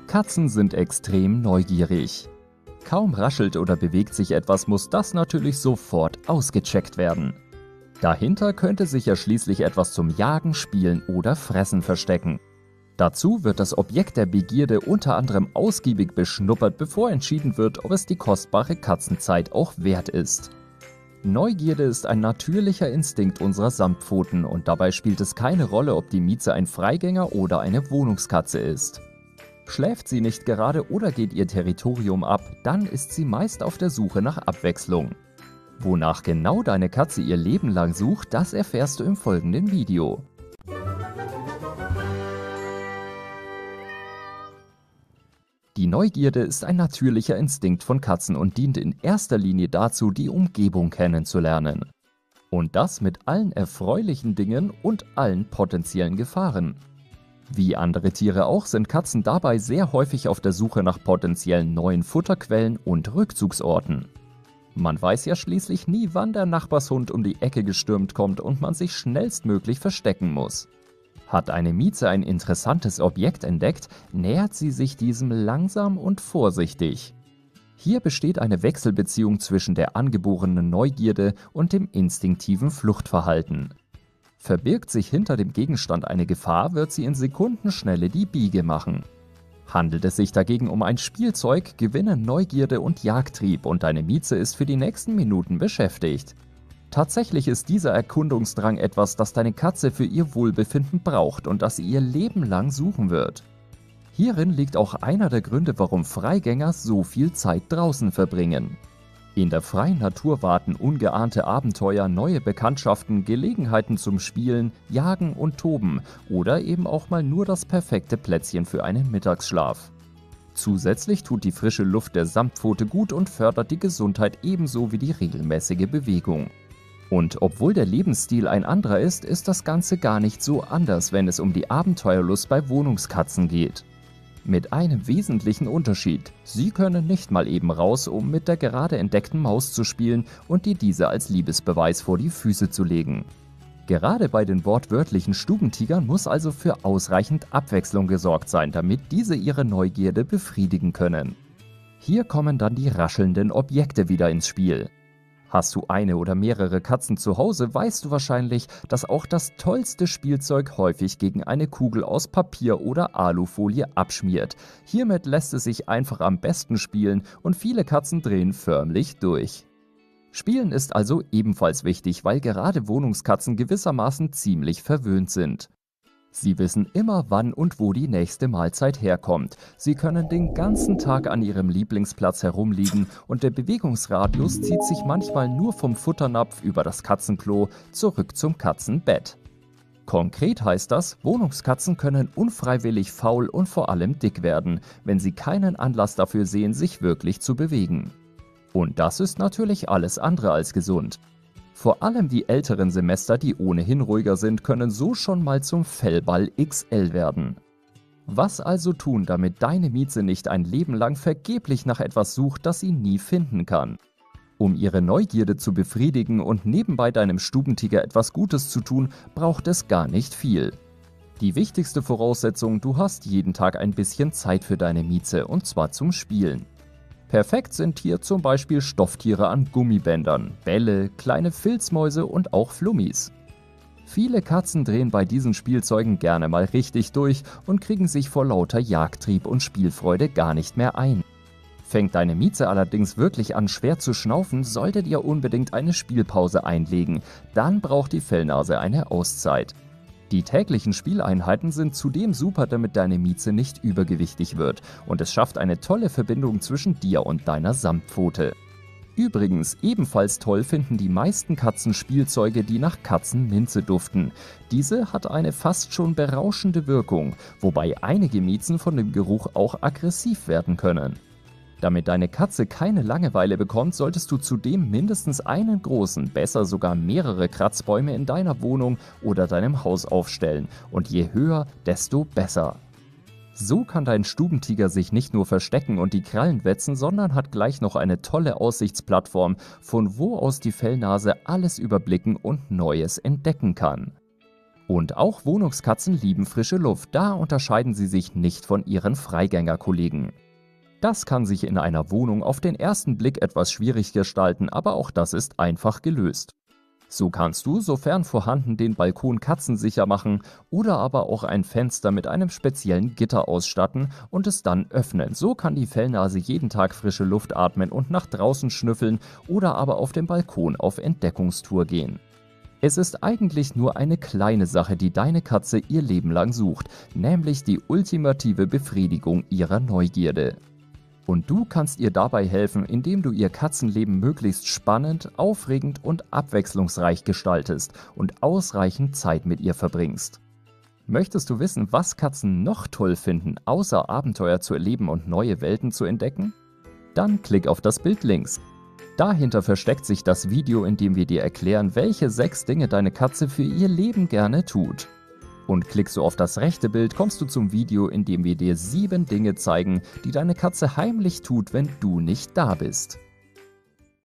Katzen sind extrem neugierig. Kaum raschelt oder bewegt sich etwas, muss das natürlich sofort ausgecheckt werden. Dahinter könnte sich ja schließlich etwas zum Jagen, Spielen oder Fressen verstecken. Dazu wird das Objekt der Begierde unter anderem ausgiebig beschnuppert, bevor entschieden wird, ob es die kostbare Katzenzeit auch wert ist. Neugierde ist ein natürlicher Instinkt unserer Samtpfoten und dabei spielt es keine Rolle, ob die Mieze ein Freigänger oder eine Wohnungskatze ist. Schläft sie nicht gerade oder geht ihr Territorium ab, dann ist sie meist auf der Suche nach Abwechslung. Wonach genau deine Katze ihr Leben lang sucht, das erfährst du im folgenden Video. Die Neugierde ist ein natürlicher Instinkt von Katzen und dient in erster Linie dazu, die Umgebung kennenzulernen. Und das mit allen erfreulichen Dingen und allen potenziellen Gefahren. Wie andere Tiere auch sind Katzen dabei sehr häufig auf der Suche nach potenziellen neuen Futterquellen und Rückzugsorten. Man weiß ja schließlich nie, wann der Nachbarshund um die Ecke gestürmt kommt und man sich schnellstmöglich verstecken muss. Hat eine Mieze ein interessantes Objekt entdeckt, nähert sie sich diesem langsam und vorsichtig. Hier besteht eine Wechselbeziehung zwischen der angeborenen Neugierde und dem instinktiven Fluchtverhalten. Verbirgt sich hinter dem Gegenstand eine Gefahr, wird sie in Sekundenschnelle die Biege machen. Handelt es sich dagegen um ein Spielzeug, gewinnen Neugierde und Jagdtrieb und deine Mieze ist für die nächsten Minuten beschäftigt. Tatsächlich ist dieser Erkundungsdrang etwas, das deine Katze für ihr Wohlbefinden braucht und das sie ihr Leben lang suchen wird. Hierin liegt auch einer der Gründe, warum Freigänger so viel Zeit draußen verbringen. In der freien Natur warten ungeahnte Abenteuer, neue Bekanntschaften, Gelegenheiten zum Spielen, Jagen und Toben oder eben auch mal nur das perfekte Plätzchen für einen Mittagsschlaf. Zusätzlich tut die frische Luft der Samtpfote gut und fördert die Gesundheit ebenso wie die regelmäßige Bewegung. Und obwohl der Lebensstil ein anderer ist, ist das Ganze gar nicht so anders, wenn es um die Abenteuerlust bei Wohnungskatzen geht. Mit einem wesentlichen Unterschied: Sie können nicht mal eben raus, um mit der gerade entdeckten Maus zu spielen und dir diese als Liebesbeweis vor die Füße zu legen. Gerade bei den wortwörtlichen Stubentigern muss also für ausreichend Abwechslung gesorgt sein, damit diese ihre Neugierde befriedigen können. Hier kommen dann die raschelnden Objekte wieder ins Spiel. Hast du eine oder mehrere Katzen zu Hause, weißt du wahrscheinlich, dass auch das tollste Spielzeug häufig gegen eine Kugel aus Papier oder Alufolie abschmiert. Hiermit lässt es sich einfach am besten spielen und viele Katzen drehen förmlich durch. Spielen ist also ebenfalls wichtig, weil gerade Wohnungskatzen gewissermaßen ziemlich verwöhnt sind. Sie wissen immer, wann und wo die nächste Mahlzeit herkommt. Sie können den ganzen Tag an ihrem Lieblingsplatz herumliegen und der Bewegungsradius zieht sich manchmal nur vom Futternapf über das Katzenklo zurück zum Katzenbett. Konkret heißt das, Wohnungskatzen können unfreiwillig faul und vor allem dick werden, wenn sie keinen Anlass dafür sehen, sich wirklich zu bewegen. Und das ist natürlich alles andere als gesund. Vor allem die älteren Semester, die ohnehin ruhiger sind, können so schon mal zum Fellball XL werden. Was also tun, damit deine Mieze nicht ein Leben lang vergeblich nach etwas sucht, das sie nie finden kann? Um ihre Neugierde zu befriedigen und nebenbei deinem Stubentiger etwas Gutes zu tun, braucht es gar nicht viel. Die wichtigste Voraussetzung: Du hast jeden Tag ein bisschen Zeit für deine Mieze, und zwar zum Spielen. Perfekt sind hier zum Beispiel Stofftiere an Gummibändern, Bälle, kleine Filzmäuse und auch Flummis. Viele Katzen drehen bei diesen Spielzeugen gerne mal richtig durch und kriegen sich vor lauter Jagdtrieb und Spielfreude gar nicht mehr ein. Fängt deine Mieze allerdings wirklich an, schwer zu schnaufen, solltet ihr unbedingt eine Spielpause einlegen, dann braucht die Fellnase eine Auszeit. Die täglichen Spieleinheiten sind zudem super, damit deine Mieze nicht übergewichtig wird und es schafft eine tolle Verbindung zwischen dir und deiner Samtpfote. Übrigens, ebenfalls toll finden die meisten Katzen Spielzeuge, die nach Katzenminze duften. Diese hat eine fast schon berauschende Wirkung, wobei einige Miezen von dem Geruch auch aggressiv werden können. Damit deine Katze keine Langeweile bekommt, solltest du zudem mindestens einen großen, besser sogar mehrere Kratzbäume in deiner Wohnung oder deinem Haus aufstellen und je höher, desto besser. So kann dein Stubentiger sich nicht nur verstecken und die Krallen wetzen, sondern hat gleich noch eine tolle Aussichtsplattform, von wo aus die Fellnase alles überblicken und Neues entdecken kann. Und auch Wohnungskatzen lieben frische Luft, da unterscheiden sie sich nicht von ihren Freigängerkollegen. Das kann sich in einer Wohnung auf den ersten Blick etwas schwierig gestalten, aber auch das ist einfach gelöst. So kannst du, sofern vorhanden, den Balkon katzensicher machen oder aber auch ein Fenster mit einem speziellen Gitter ausstatten und es dann öffnen. So kann die Fellnase jeden Tag frische Luft atmen und nach draußen schnüffeln oder aber auf dem Balkon auf Entdeckungstour gehen. Es ist eigentlich nur eine kleine Sache, die deine Katze ihr Leben lang sucht, nämlich die ultimative Befriedigung ihrer Neugierde. Und du kannst ihr dabei helfen, indem du ihr Katzenleben möglichst spannend, aufregend und abwechslungsreich gestaltest und ausreichend Zeit mit ihr verbringst. Möchtest du wissen, was Katzen noch toll finden, außer Abenteuer zu erleben und neue Welten zu entdecken? Dann klick auf das Bild links. Dahinter versteckt sich das Video, in dem wir dir erklären, welche 6 Dinge deine Katze für ihr Leben gerne tut. Und klickst du auf das rechte Bild, kommst du zum Video, in dem wir dir 7 Dinge zeigen, die deine Katze heimlich tut, wenn du nicht da bist.